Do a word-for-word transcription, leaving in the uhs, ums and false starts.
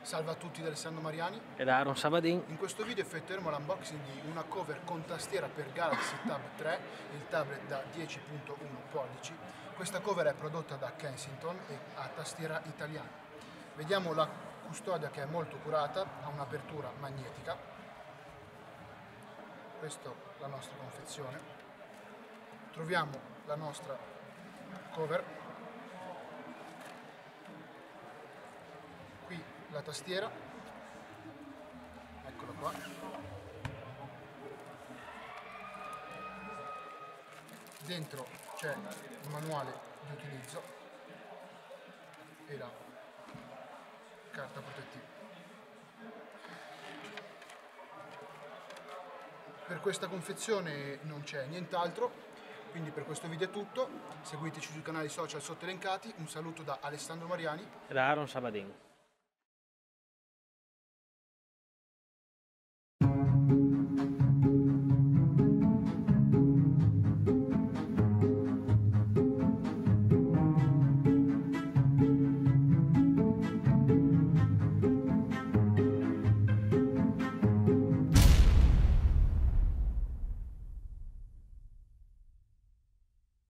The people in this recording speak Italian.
Salve a tutti da Alessandro Mariani. E da Aaron Sabadin. In questo video effettueremo l'unboxing di una cover con tastiera per Galaxy Tab tre, il tablet da dieci virgola uno pollici. Questa cover è prodotta da Kensington e ha tastiera italiana. Vediamo la custodia che è molto curata, ha un'apertura magnetica. Questa è la nostra confezione. Troviamo la nostra cover. Qui la tastiera, eccola qua, dentro c'è il manuale di utilizzo e la carta protettiva. Per questa confezione non c'è nient'altro, quindi per questo video è tutto. Seguiteci sui canali social sotto elencati. Un saluto da Alessandro Mariani E da Aaron Sabadin.